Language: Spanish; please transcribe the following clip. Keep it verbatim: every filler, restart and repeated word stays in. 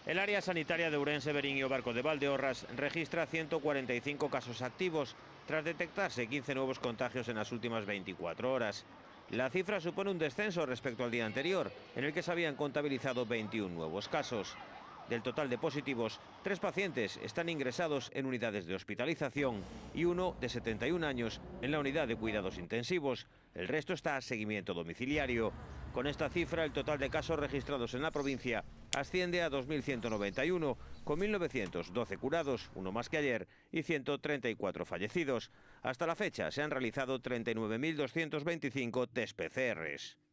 El área sanitaria de Ourense, Verín y Barco de Valdeorras registra ciento cuarenta y cinco casos activos, tras detectarse quince nuevos contagios en las últimas veinticuatro horas. La cifra supone un descenso respecto al día anterior, en el que se habían contabilizado veintiún nuevos casos. Del total de positivos, tres pacientes están ingresados en unidades de hospitalización y uno, de setenta y un años, en la unidad de cuidados intensivos. El resto está a seguimiento domiciliario. Con esta cifra, el total de casos registrados en la provincia asciende a dos mil ciento noventa y uno, con mil novecientos doce curados, uno más que ayer, y ciento treinta y cuatro fallecidos. Hasta la fecha se han realizado treinta y nueve mil doscientos veinticinco test P C Rs.